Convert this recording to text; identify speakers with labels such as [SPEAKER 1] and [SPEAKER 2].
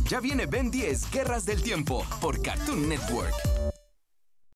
[SPEAKER 1] Ya viene Ben 10, Guerras del Tiempo, por Cartoon Network.